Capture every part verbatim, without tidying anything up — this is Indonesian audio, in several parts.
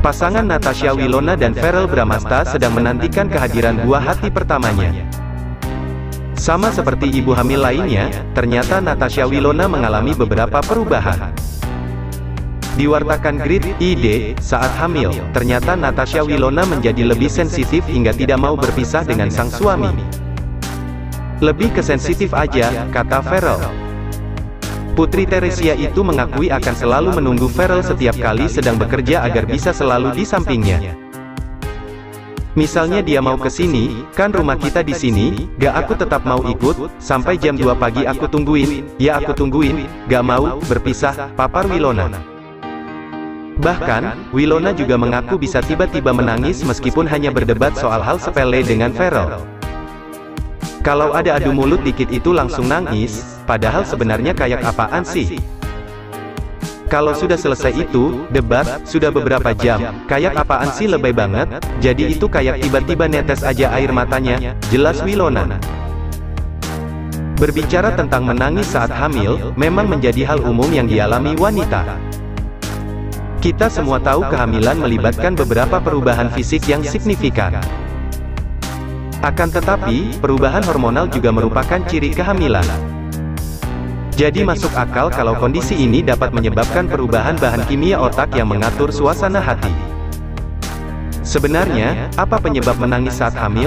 Pasangan Natasha Wilona dan Verrell Bramasta sedang menantikan kehadiran buah hati pertamanya. Sama seperti ibu hamil lainnya, ternyata Natasha Wilona mengalami beberapa perubahan. Diwartakan Grid I D, saat hamil, ternyata Natasha Wilona menjadi lebih sensitif hingga tidak mau berpisah dengan sang suami. Lebih ke sensitif aja, kata Verrell. Putri Teresia itu mengakui akan selalu menunggu Verrell setiap kali sedang bekerja agar bisa selalu di sampingnya. Misalnya dia mau ke sini, kan rumah kita di sini, gak aku tetap mau ikut, sampai jam dua pagi aku tungguin, ya aku tungguin, gak mau, berpisah, papar Wilona. Bahkan, Wilona juga mengaku bisa tiba-tiba menangis meskipun hanya berdebat soal hal sepele dengan Verrell. Kalau ada adu mulut dikit itu langsung nangis, padahal sebenarnya kayak apaan sih? Kalau sudah selesai itu, debat, sudah beberapa jam, kayak apaan sih lebay banget, jadi itu kayak tiba-tiba netes aja air matanya, jelas Wilona. Berbicara tentang menangis saat hamil, memang menjadi hal umum yang dialami wanita. Kita semua tahu kehamilan melibatkan beberapa perubahan fisik yang signifikan. Akan tetapi, perubahan hormonal juga merupakan ciri kehamilan. Jadi masuk akal kalau kondisi ini dapat menyebabkan perubahan bahan kimia otak yang mengatur suasana hati. Sebenarnya, apa penyebab menangis saat hamil?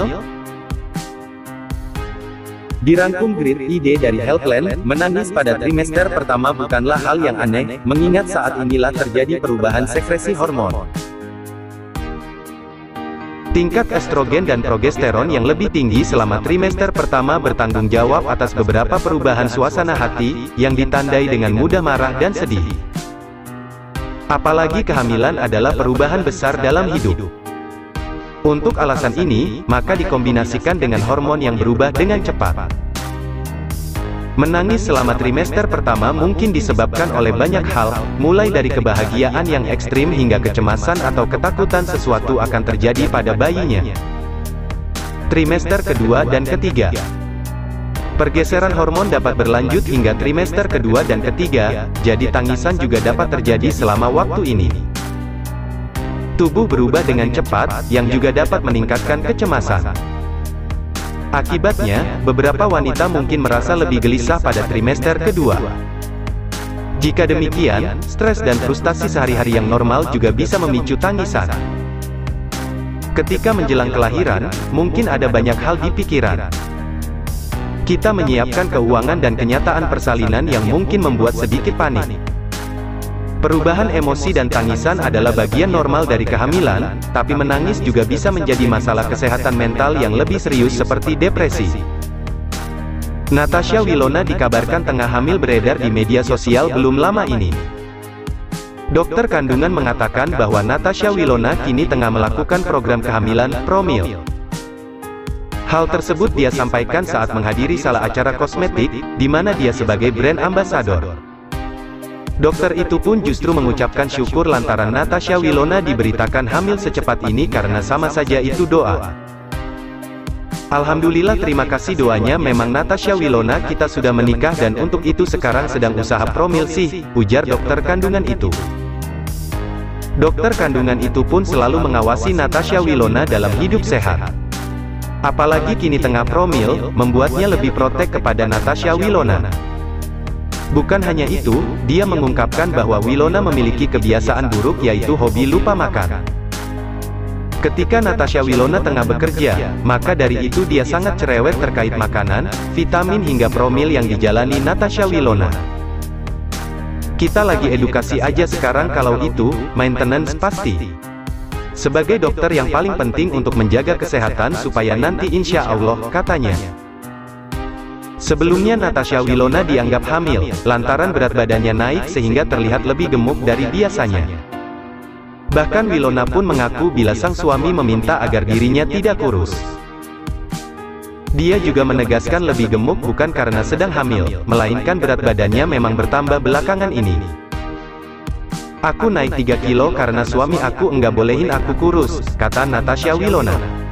Dirangkum Grid I D dari Healthline, menangis pada trimester pertama bukanlah hal yang aneh, mengingat saat inilah terjadi perubahan sekresi hormon. Tingkat estrogen dan progesteron yang lebih tinggi selama trimester pertama bertanggung jawab atas beberapa perubahan suasana hati, yang ditandai dengan mudah marah dan sedih. Apalagi kehamilan adalah perubahan besar dalam hidup. Untuk alasan ini, maka dikombinasikan dengan hormon yang berubah dengan cepat. Menangis selama trimester pertama mungkin disebabkan oleh banyak hal, mulai dari kebahagiaan yang ekstrim hingga kecemasan atau ketakutan sesuatu akan terjadi pada bayinya. Trimester kedua dan ketiga. Pergeseran hormon dapat berlanjut hingga trimester kedua dan ketiga, jadi tangisan juga dapat terjadi selama waktu ini. Tubuh berubah dengan cepat, yang juga dapat meningkatkan kecemasan. Akibatnya, beberapa wanita mungkin merasa lebih gelisah pada trimester kedua. Jika demikian, stres dan frustasi sehari-hari yang normal juga bisa memicu tangisan. Ketika menjelang kelahiran, mungkin ada banyak hal di pikiran. Kita menyiapkan keuangan dan kenyataan persalinan yang mungkin membuat sedikit panik. Perubahan emosi dan tangisan adalah bagian normal dari kehamilan, tapi menangis juga bisa menjadi masalah kesehatan mental yang lebih serius seperti depresi. Natasha Wilona dikabarkan tengah hamil beredar di media sosial belum lama ini. Dokter kandungan mengatakan bahwa Natasha Wilona kini tengah melakukan program kehamilan Promil. Hal tersebut dia sampaikan saat menghadiri salah acara kosmetik, di mana dia sebagai brand ambassador. Dokter itu pun justru mengucapkan syukur lantaran Natasha Wilona diberitakan hamil secepat ini karena sama saja itu doa. Alhamdulillah, terima kasih doanya, memang Natasha Wilona kita sudah menikah dan untuk itu sekarang sedang usaha promil sih, ujar dokter kandungan itu. Dokter kandungan itu pun selalu mengawasi Natasha Wilona dalam hidup sehat. Apalagi kini tengah promil, membuatnya lebih protek kepada Natasha Wilona. Bukan hanya itu, dia mengungkapkan bahwa Wilona memiliki kebiasaan buruk yaitu hobi lupa makan. Ketika Natasha Wilona tengah bekerja, maka dari itu dia sangat cerewet terkait makanan, vitamin hingga promil yang dijalani Natasha Wilona. Kita lagi edukasi aja sekarang, kalau itu, maintenance pasti. Sebagai dokter yang paling penting untuk menjaga kesehatan supaya nanti insya Allah, katanya. Sebelumnya Natasha Wilona dianggap hamil, lantaran berat badannya naik sehingga terlihat lebih gemuk dari biasanya. Bahkan Wilona pun mengaku bila sang suami meminta agar dirinya tidak kurus. Dia juga menegaskan lebih gemuk bukan karena sedang hamil, melainkan berat badannya memang bertambah belakangan ini. Aku naik tiga kilo karena suami aku enggak bolehin aku kurus, kata Natasha Wilona.